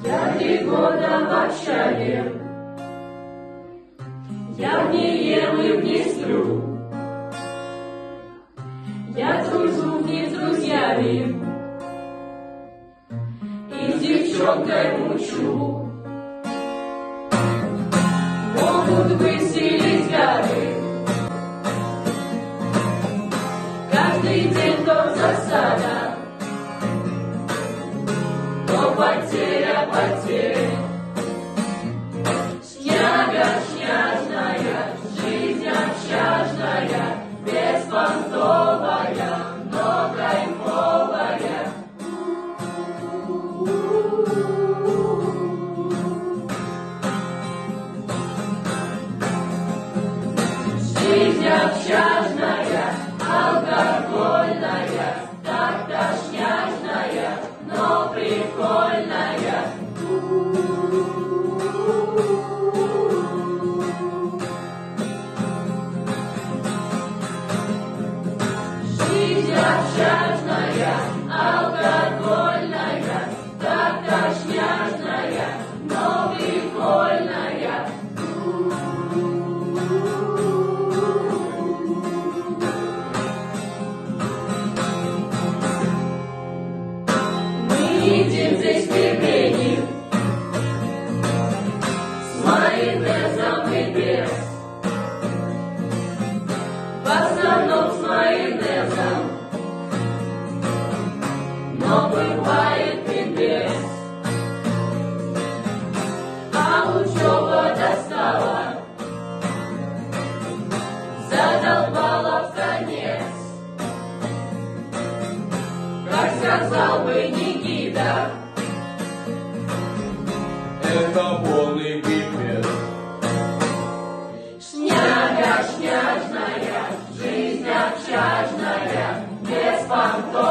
Я 3 года в общаге, я в ней ем и в ней сплю. Я дружу в ней с друзьями и с девчонкой мучу. Могут выселить гады, каждый день то засада, то потеря потерь. Шняга шняжная, жизнь общажная, беспонтовая, но кайфовая. Жизнь общажная, алкогольная, так тошняжная, но прикольная. Жизнь общажная, алкогольная, так тошняжная, но прикольная. Мы едим здесь пельмени с майонезом и без. В основном с майонезом, но бывает и без. А учеба достала, задолбала в конец. Как сказал бы Никита, это полный пипец. Шняга шняжная, жизнь общажная, беспонтовая.